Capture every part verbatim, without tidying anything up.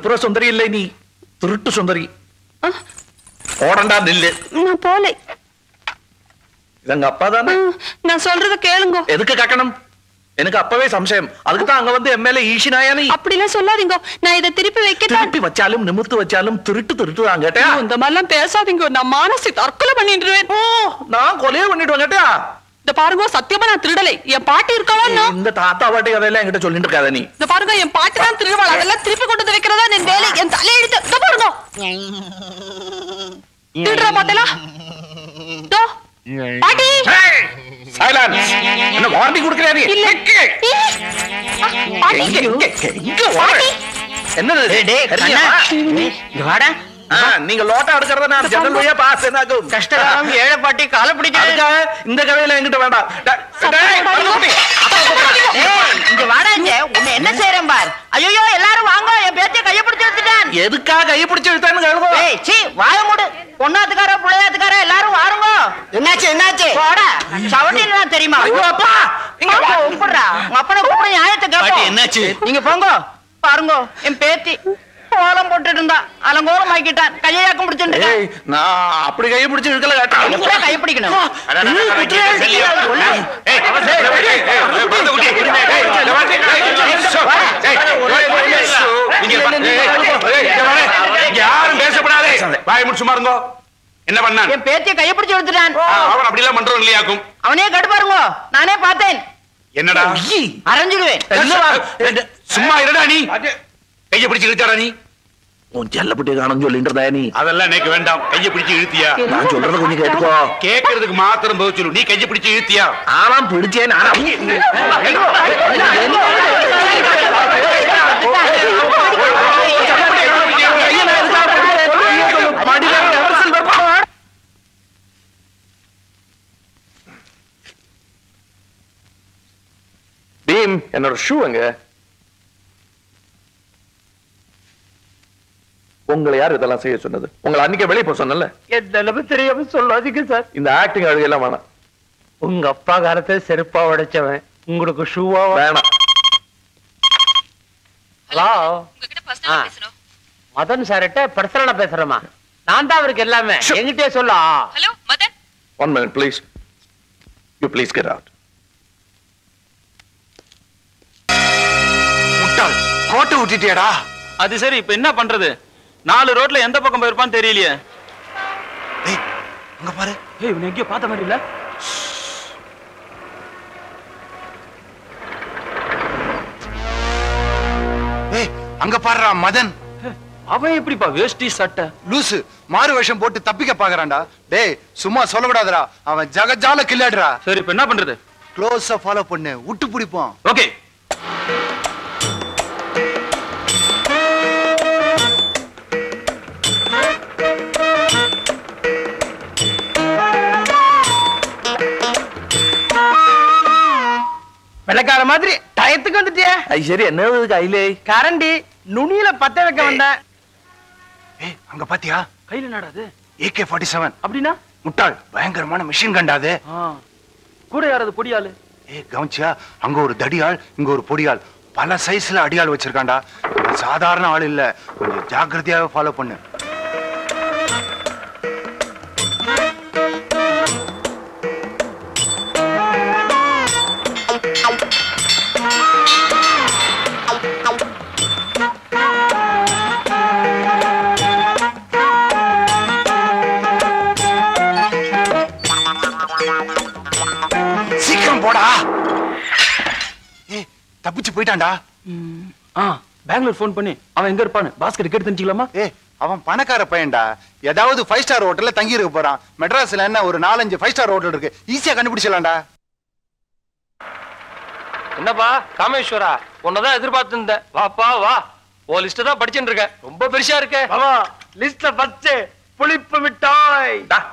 ത്രിപുര സുന്ദരി ഇല്ലേ നീ, திருட்டு சுந்தரி. ஓடண்டா நில்லு. நான் போலை. இதங்க அப்பா தானே? நான் சொல்றத கேளுங்க. எதுக்கு கேட்கணும்? எனக்கு அப்பவே சம்சயம். அதுக்கு தான் அங்க வந்து எம்எல்ஏ ஈஷினாயானி. அப்படிலாம் சொல்லாதீங்க. நான் இத திருப்பி வைக்கட்டா? திருப்பி வச்சாலும் நிமிர்த்து வச்சாலும் திருட்டு திருட்டு தான் கேட்டா. இந்த மாதிரிலாம் பேசாதீங்க. நான் மானசி தற்கொலை பண்ணிடுவேன். ஓ, நான் கொலையே பண்ணிடுவேன் கேட்டா. இந்த பாருங்க, சத்தியமா நான் திருடலை. என் பாட்டி இருக்காளா? இந்த தாத்தா பாட்டி கதையெல்லாம் என்கிட்ட சொல்லிட்டு இருக்காத நீ. இந்த பாருங்க, என் பாட்டி தான் திருடுவாள். அதெல்லாம் திருப்பி கொண்டு வந்து வைக்கிறதா என் வேலை. என் தலையெடுத்து இந்த பாருங்க. திருடுறா பாத்தீங்களா? தோ பாட்டி. சைலன்ஸ். என்ன வார்னிங் கொடுக்கறியா நீ? இல்ல. பாட்டி இங்க வாடி. என்னது? டேய் கண்ணா, இங்க வாடா. நீங்க லோட்டா எடுக்கிறத நான் ஜன்னல் வழியா பாஸ் என்னாகும். கஷ்டகாலம் ஏழை பாட்டி காலை பிடிக்காதுக்காக இந்த கதையில என்கிட்ட வேண்டாம். இங்க வாடாங்க. உன்னை என்ன செய்யறேன் பார். ஐயோ எல்லாரும் வாங்க, என் பேச்சை கைய பிடிச்சு வச்சுட்டான். எதுக்கா கைய பிடிச்சு இழுத்தான்னு கேளுங்க. ஏய் சீ, வாய மூடு. பொண்ணாத்துக்கார புள்ளையாத்துக்கார எல்லாரும் வாருங்க. என்னாச்சு என்னாச்சு? போடா சவட்டில தெரியுமா? ஐயோ அப்பா, இங்க வா. கூப்பிடுறா உங்க அப்பனை கூப்பிட நியாயத்தை கேட்போம். என்னாச்சு? நீங்க போங்க. பாருங்க, என் பேத்தி கோலம் போட்டுட்டு இருந்தா அலங்கோலம் ஆக்கிட்டான். கையாக்கம் பிடிச்சுட்டு ஏய், நான் அப்படி கைய பிடிச்சு இழுக்கல கேட்டா. கைய பிடிக்கணும். யாரும் பேசப்படாதே. வாய் முடிச்சு மாறுங்க. என்ன பண்ணான்? என் பேத்தியை கைய பிடிச்சு எடுத்துட்டான். அவன் அப்படி எல்லாம் பண்றோம் இல்லையாக்கும். அவனே கட்டு பாருங்க. நானே பார்த்தேன். என்னடா அரைஞ்சிடுவேன். சும்மா இருடா நீ. கைய பிடிச்சு இழுத்தாடா நீ. உன் செல்லப்பட்டி காணும் சொல்லிட்டு இருந்தா நீ. அதெல்லாம் எனக்கு வேண்டாம். கைய பிடிச்சு இழுத்தியா? நான் சொல்றது கொஞ்சம் கேட்டுக்கோ. கேட்கறதுக்கு மாத்திரம் பதில் சொல்லு. நீ கைய பிடிச்சு இழுத்தியா? ஆனாம் பிடிச்சேன். ஆனா பீம், என்னோட ஷூ எங்க? உங்களை யார் இதெல்லாம் செய்ய சொன்னது? உங்களை அன்னைக்கு வெளியே போக சொன்னல. என்ன தெரியாம சொல்லாதீங்க சார். இந்த ஆக்டிங் அழுகெல்லாம் வேணாம். உங்க அப்பா காலத்தை செருப்பா உடைச்சவன் உங்களுக்கு ஷூவா வேணாம். ஹலோ, மதன் சார்கிட்ட பர்சனலா பேசுறேமா? நான் தான் அவருக்கு எல்லாமே. என்கிட்டே சொல்ல. Hello Madan. One minute please. You please get out. முட்டாள், கோட்டை விட்டுட்டியாடா? அது சரி, இப்ப என்ன பண்றது? நாலு ரோட்ல எந்த பக்கம் போயிருப்பான்னு தெரியலையே. ஏய், அங்க பாரு. ஏய், இவனை எங்கேயோ பார்த்த மாதிரி இல்ல? ஏய், அங்க பாருடா மதன். அவன் எப்படிப்பா வேஷ்டி சட்டை? லூசு, மாறு வேஷம் போட்டு தப்பிக்க பாக்குறான்டா. டேய் சும்மா சொல்லக்கூடாதுடா. அவன் ஜகஜால கில்லாடுறா. சரி, இப்ப என்ன பண்றது? க்ளோஸா ஃபாலோ பண்ணு, விட்டு பிடிப்போம். ஓகே. வெள்ளக்கார மாதிரி டயத்துக்கு வந்துட்டியா? அது சரி, என்ன கையிலே? கரண்டி நுனியில பத்த வைக்க வந்தேன். ஏய், அங்க பாத்தியா? கையில நடாது ஏ கே ஃபார்ட்டி செவன். அப்படின்னா? முட்டாள், பயங்கரமான மிஷின் கண்டாது. கூட யாராவது பொடியாளு? ஏய், கவனிச்சியா? அங்க ஒரு தடியாள், இங்க ஒரு பொடியாள். பல சைஸ்ல அடியாள் வச்சிருக்காண்டா. சாதாரண ஆள் இல்ல. கொஞ்சம் ஜாக்கிரதையாவே ஃபாலோ பண்ணு. சீக்கிரம் போடா. ஏய், தப்பிச்சு போயிட்டான்டா. பெங்களூர் போன் பண்ணி அவன் எங்க இருப்பான்னு பாஸ்கெட் கேட்டு தெரிஞ்சுக்கலாமா? ஏய், அவன் பணக்கார பையன்டா. ஏதாவது ஃபைவ் ஸ்டார் ஹோட்டல்ல தங்கி இருக்க போறான். மெட்ராஸ்ல என்ன ஒரு நாலஞ்சு ஃபைவ் ஸ்டார் ஹோட்டல் இருக்கு. ஈஸியா கண்டுபிடிச்சலாம்டா. என்னப்பா காமேஸ்வரா, உன்னதான் எதிர்பார்த்து இருந்தேன். வாப்பா வா. ஓ லிஸ்ட் தான் படிச்சுட்டு இருக்க. ரொம்ப பெருசா இருக்க. பாபா லிஸ்ட்ல ஃபர்ஸ்ட் புளிப்பு மிட்டாய்.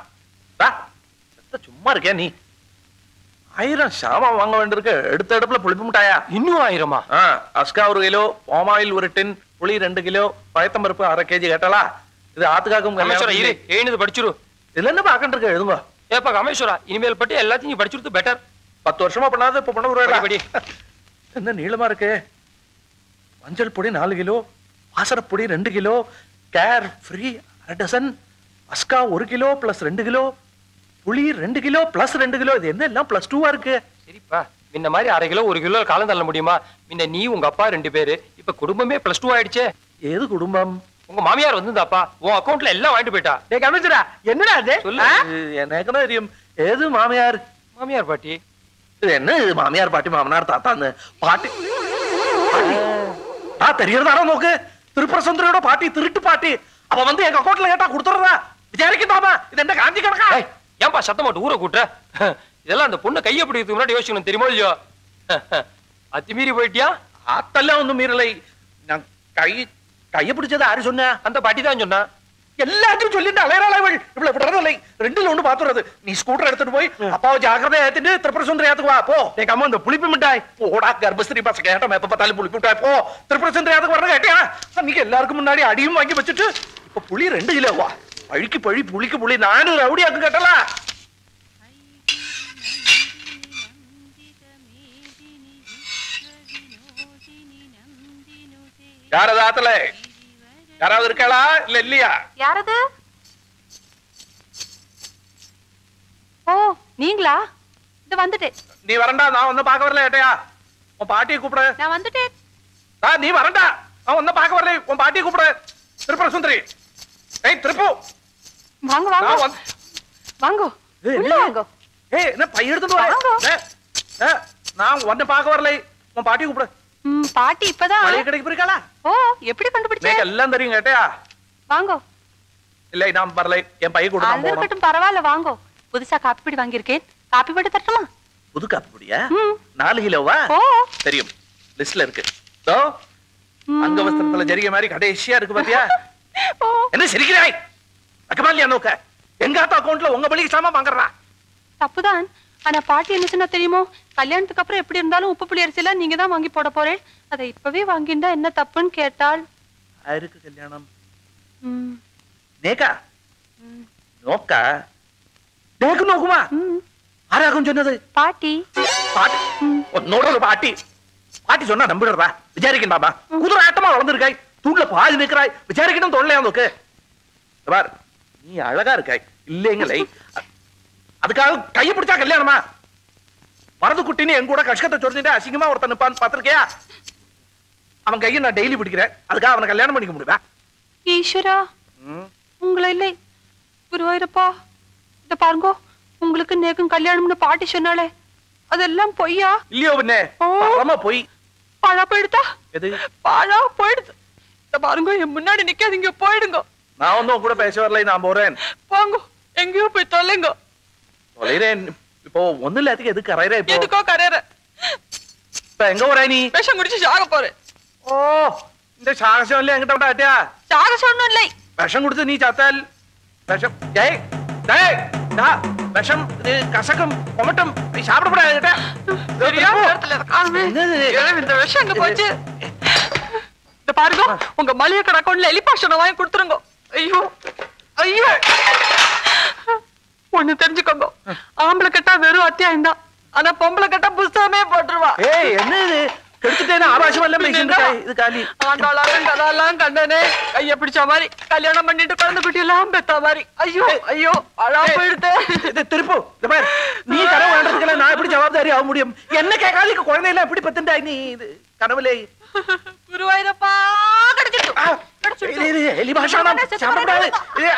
சும்மா இருக்கியா நீ? ஆயிரம் சாமான் வாங்க வேண்டியிருக்கு. எடுத்த எடுப்புல புளிப்பு மிட்டாயா? இன்னும் ஆயிரமா? அஸ்கா ஒரு கிலோ, பாமாயில் ஒரு டின், புளி ரெண்டு கிலோ, பயத்தம்பருப்பு அரை கேஜி கேட்டாலா? இது ஆத்துக்காக்கும் எழுந்து படிச்சிரு. இதுல என்ன பாக்கண்டு இருக்க? எழுதுங்க. ஏப்பா காமேஸ்வரா, இனிமேல் பட்டி எல்லாத்தையும் படிச்சுட்டு பெட்டர். பத்து வருஷமா பண்ணாத இப்ப பண்ண ஒரு என்ன நீளமா இருக்கு? மஞ்சள் பொடி நாலு கிலோ, வாசரப்பொடி ரெண்டு கிலோ, கேர் ஃப்ரீ அரை டசன், அஸ்கா ஒரு கிலோ பிளஸ் ரெண்டு கிலோ, புளி ரெண்டு கிலோ பிளஸ் ரெண்டு கிலோ. இது என்ன எல்லாம் பிளஸ் டூவா இருக்கு? சரிப்பா, முன்ன மாதிரி அரை கிலோ ஒரு கிலோ காலம் தள்ள முடியுமா? முன்ன நீ உங்க அப்பா ரெண்டு பேரு, இப்ப குடும்பமே பிளஸ் டூ ஆயிடுச்சே. ஏது குடும்பம்? உங்க மாமியார் வந்துதாப்பா, உன் அக்கௌண்ட்ல எல்லாம் வாங்கிட்டு போயிட்டா. டேய் கமிச்சரா, என்னடா அது? சொல்லு. எனக்கு என்ன தெரியும்? ஏது மாமியார்? மாமியார் பாட்டி. இது என்ன இது மாமியார் பாட்டி மாமனார் தாத்தான்னு? பாட்டி ஆ தெரியறதானோ நோக்கு. திருப்பரசுந்தரியோட பாட்டி திருட்டு பாட்டி. அவ வந்து எங்க அக்கௌண்ட்ல கேட்டா கொடுத்துறதா? விசாரிக்கட்டாமா? இது என்ன காந்தி கணக்கா? ஏன்பா சத்தம் போட்டு ஊரை கூட்டுற? இதெல்லாம் அந்த பொண்ணை கையை பிடிக்கிறதுக்கு முன்னாடி யோசிக்கணும், தெரியுமோ இல்லையோ? அத்துமீறி போயிட்டியா? ஆத்தெல்லாம் ஒண்ணும் மீறலை. நான் கை கைய பிடிச்சது யாரு சொன்ன? அந்த பாட்டி தான் சொன்னா. எல்லாத்தையும் சொல்லிட்டு அலையறாளவள். இவ்வளவு விடுறதில்லை. ரெண்டுல ஒண்ணு பாத்துறது. நீ ஸ்கூட்டர் எடுத்துட்டு போய் அப்பாவை ஜாக்கிரதை ஏத்திட்டு திருப்பரசுந்தரி ஏத்துக்கு வா போ. டேய் கம்மா, இந்த புளிப்பு மிட்டாய் போடா. கர்ப்பஸ்திரி பச கேட்ட எப்ப பார்த்தாலும் புளிப்பு மிட்டாய் போ. திருப்பரசுந்தரி ஏத்துக்கு வரணும் கேட்டியா? அன்னைக்கு எல்லாருக்கும் முன்னாடி அடியும் வாங்கி வச்சுட்டு இப்ப புளி ரெண்டு கிலோவா? பழிக்கு பழி புளிக்கு புளி. நானும் ரவுடியாக்கு கேட்டலாம். யாரது ஆத்தல? யாராவது இருக்காளா இல்ல இல்லையா? யாரது? ஓ நீங்களா? இது வந்துட்டேன். நீ வரண்டா, நான் வந்து பாக்க வரல ஏட்டையா. உன் பாட்டியை கூப்பிடு. நான் வந்துட்டேன். நீ வரண்டா, நான் வந்து பாக்க வரல. உன் பாட்டியை கூப்பிடு. திருப்பர சுந்தரி. ஏய் திருப்பு. வாங்க வாங்க வாங்க உள்ள வாங்க. ஏய் என்ன பை எடுத்துட்டு வா. நான் வந்து பாக்க வரல. உன் பாட்டியை கூப்பிடு. ம் பாட்டி இப்பதான் மளிகை கடைக்கு போயிருக்காளா? ஓ எப்படி கண்டுபிடிச்சே? எனக்கு எல்லாம் தெரியும் கேட்டியா? வாங்க. இல்ல நான் வரல. என் பையை கொடு. நான் போறேன். இருக்கட்டும் பரவாயில்ல வாங்க. புதுசா காப்பி பொடி வாங்கியிருக்கேன். காப்பி பொடி தரட்டுமா? புது காப்பி பொடியா? நாலு கிலோவா? ஓ தெரியும், லிஸ்ட்ல இருக்கு. தோ அங்க வஸ்திரத்துல ஜரிகை மாதிரி கடைசியா இருக்கு பாத்தியா? என்ன சிரிக்கிறாய்? அக்கமாலியா நோக்க எங்க ஆத்த அக்கவுண்ட்ல உங்க பலிக்கு சாமான் வாங்குறா? தப்புதான். ஆனா பாட்டி என்ன சொன்னா தெரியுமோ? கல்யாணத்துக்கு அப்புறம் எப்படி இருந்தாலும் உப்பு புளி அரிசி எல்லாம் நீங்க தான் வாங்கி போட போறேன். அதை இப்பவே வாங்கிண்டா என்ன தப்புன்னு கேட்டாள். யாருக்கு கல்யாணம்? நேக்கா நோக்கா? நேக்கு நோக்குமா? ஆராகும் சொன்னது? பாட்டி. பாட்டி உன்னோட ஒரு பாட்டி. பாட்டி சொன்னா நம்பிடுறா? விசாரிக்கணும் பாபா. குதிரை ஆட்டமா வளர்ந்துருக்காய். தூண்ல பாதி நிற்கிறாய். விசாரிக்கணும் தொல்லையா நோக்கு. பார் நீ அழகா இருக்காய் இல்லைங்களே. அதுக்காக கையை பிடிச்சா கல்யாணமா? வரது குட்டின்னு என் கூட கஷ்டத்தை சொல்லிட்டு அசிங்கமா ஒருத்தன் நிப்பான்னு பாத்திருக்கியா? அவன் கையை நான் டெய்லி பிடிக்கிறேன். அதுக்காக அவனை கல்யாணம் பண்ணிக்க முடியுமா? ஈஸ்வரா உங்களை இல்லை குருவாயிரப்பா. இத பாருங்க, உங்களுக்கு நேக்கும் கல்யாணம்னு பாட்டி சொன்னாலே அதெல்லாம் பொய்யா? இல்லையோ பின்னே பரமா பொய். பாழா போயிடுதா? எது பாழா போயிடுது? இத பாருங்க, என் முன்னாடி நிக்காதீங்க, போயிடுங்க. நான் வந்து உன் கூட பேச வரல. நான் போறேன். போங்க, எங்கேயோ போய் தொலைங்க. தொலைறேன். இப்போ ஒண்ணு இல்லாததுக்கு எதுக்கு கரையற? இப்போ எதுக்கோ கரையற. இப்ப எங்க போற நீ? விஷம் குடிச்சு சாக போறேன். ஓ இந்த சாகசம் இல்ல என்கிட்ட விட்டா ஆட்டியா? சாகசம் ஒண்ணும் இல்லை. விஷம் குடிச்சு நீ சாத்தால் விஷம் டேய் டேய் டா விஷம் கசக்கும் கொமட்டும் நீ சாப்பிடக்கூடாது என்கிட்ட. தெரியாத இடத்துல காணுமே. இந்த விஷம் எங்க போச்சு? இந்த பாருங்க, உங்க மளிகை கடை அக்கௌண்ட்ல எலிபாஷனை வாங்கி கொடுத்துருங்க. ஐயோ ஐயோ. ஒண்ணு தெரிஞ்சுக்கோங்க, ஆம்பளை கட்டா வெறும் அத்தியாயம் தான். ஆனா பொம்பளை கட்டா புஸ்தகமே போட்டுருவா. ஏய் என்ன இது? கெடுத்துட்டேன்னு ஆபாசமா எல்லாம் பேசிட்டு இருக்காய். இது காலி ஆண்டாளாரும் கதாலாம் கண்டனே. கைய பிடிச்ச மாதிரி கல்யாணம் பண்ணிட்டு குழந்தை குட்டி எல்லாம் பெத்த மாதிரி. ஐயோ ஐயோ அழா போயிடுது. இது திருப்பு. இந்த பாரு, நீ கனவு வேண்டதுக்கெல்லாம் நான் எப்படி ஜவாப்தாரி ஆக முடியும்? என்ன கேட்காதீங்க, குழந்தை எல்லாம் எப்படி பத்துண்டாய் நீ? இது கனவுலே குருவாயிரப்பா கிடைச்சிட்டு எலி பாஷா சாப்பிடக்கூடாது.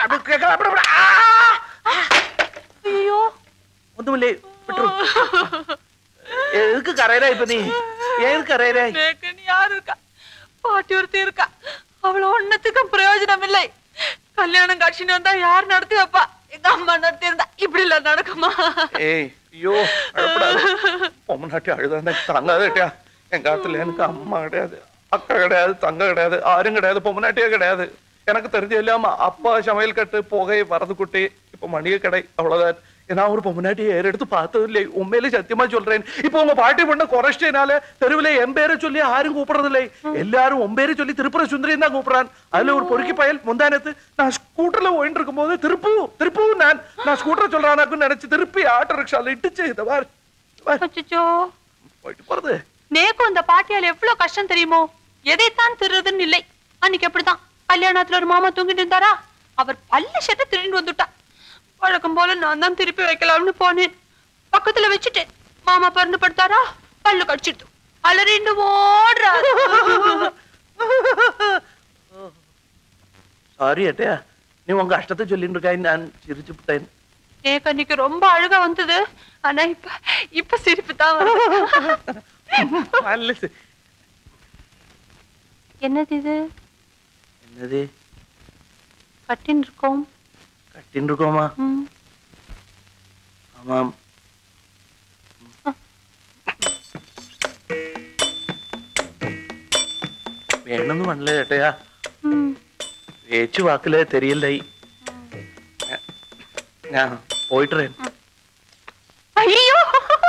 ஐயோ ஒண்ணுமில்லை, விட்டுரு. எதுக்கு கரையறா இப்ப நீ? ஏன் கரையறா? யாரு இருக்கா? பாட்டி ஒருத்தி இருக்கா. அவ்வளவு ஒன்னத்துக்கும் பிரயோஜனம் இல்லை. கல்யாணம் காட்சின்னு வந்தா யார் நடத்தி வைப்பா? எங்க அம்மா நடத்தி இருந்தா இப்படி இல்ல நடக்குமா? ஏய் ஐயோ அழப்படாது. பொம்ம நாட்டி அழுதா தாங்காதட்டியா. எங்க ஆத்துல எனக்கு அம்மா கிடையாது, அக்கா கிடையாது, தங்க கிடையாது, ஆரும் கிடையாது, பொம்மநாட்டியே கிடையாது. எனக்கு தெரிஞ்ச இல்லாம அப்பா சமையல் கட்டு புகை வரது குட்டி இப்ப மளிகை கடை அவ்வளவுதான். நான் ஒரு பொம்மநாட்டியை ஏறெடுத்து பார்த்தது இல்லை. உண்மையிலே சத்தியமா சொல்றேன். இப்போ உங்க பாட்டி பண்ண குறைச்சினால தெருவில என் பேரை சொல்லி யாரும் கூப்பிடுறது இல்லை. எல்லாரும் உன் பேரை சொல்லி திருப்புர சுந்தரியும் தான் கூப்பிடுறான். அதுல ஒரு பொறுக்கி பயல் முந்தானத்து நான் ஸ்கூட்டர்ல போயிட்டு இருக்கும் போது திருப்பு திருப்பு நான் நான் ஸ்கூட்டர் சொல்றானாக்குன்னு நினைச்சு திருப்பி ஆட்டோ ரிக்ஷால இட்டுச்சு. இத பாரு போயிட்டு போறது. நேக்கும் இந்த பாட்டியால் எவ்வளவு கஷ்டம் தெரியுமோ? எதைத்தான் திருறதுன்னு இல்லை, அன்னைக்கு அப்படிதான் கல்யாணத்துல ஒரு மாமா தூங்கிட்டு இருந்தாரா, அவர் பல்ல ஷர்ட்டை திருடிட்டு வந்துட்டா. வழக்கம் போல நான் தான் திருப்பி வைக்கலாம்னு போனேன். பக்கத்துல வச்சுட்டேன். மாமா பறந்து படுத்தாரா, பல்லு கடிச்சிட்டு அலறிண்டு ஓடுறாரு. சாரி ஏட்டையா, நீ உங்க கஷ்டத்தை சொல்லிட்டு இருக்காய், நான் சிரிச்சு விட்டேன். எனக்கு அன்னைக்கு ரொம்ப அழுகா வந்தது. ஆனா இப்ப இப்ப சிரிப்பு தான் வருது. என்னது இது? என்னது? கட்டின் இருக்கோம். கட்டின் இருக்கோமா? ஆமாம். வேணும்னு பண்ணல ஏட்டையா, பேச்சு வாக்குல தெரியலை. நான் போயிட்டுறேன். ஐயோ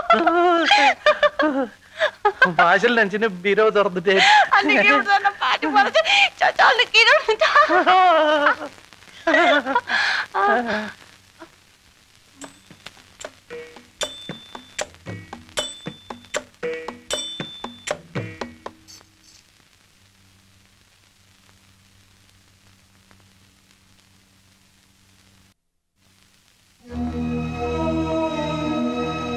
வாசல் நினைச்சுன்னு பீரோ திறந்துட்டேன். பாட்டி மறைச்சு கீழே